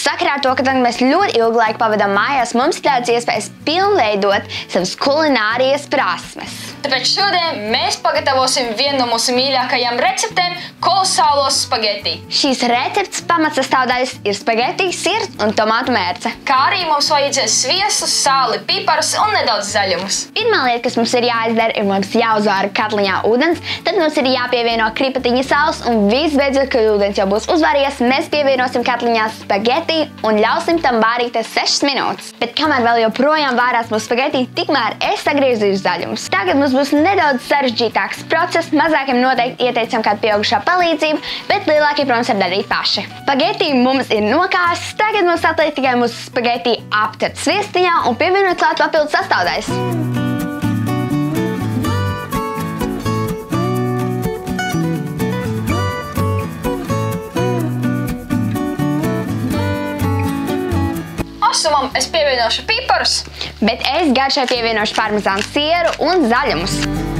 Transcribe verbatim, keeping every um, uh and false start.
Sakarā ar to, ka tagad mēs ļoti ilgu laiku pavadām mājās, mums ir tāds iespējas pilnveidot savas kulinārijas prasmes. Tāpēc šodien mēs pagatavosim vienu no mūsu mīļākajām receptēm – kolosālos spageti. Šīs receptes pamatsastāvdaļas ir spageti, sirs un tomātu mērce. Kā arī mums vajadzēs sviestu, sāli, piparus un nedaudz zaļumus. Pirmā lieta, kas mums ir jāizdara, ir mums jāuzvāra katliņā ūdens, tad mums ir jāpievieno kripatiņa sāls un visbeidzot, kad ūdens jau būs uzvārījies, mēs pievienosim katliņā spageti un ļausim tam vārīties sešas minūtes. Bet kamēr vēl joprojām vārās mūsu spageti, tikmēr es sagriezīšu zaļumus. Tagad mums būs nedaudz sarežģītāks process, mazākiem noteikti ieteicam kādu pieaugušā palīdzību, bet lielākie, protams, var darīt paši. Spageti mums ir nokāsts, tagad mums atliek tikai mūsu spageti aptert sviestiņā un pievienot klāt papildus sastāvdaļas. Asumam es pievienošu piparus, Bet es garšai pievienošu parmezānu sieru un zaļumus.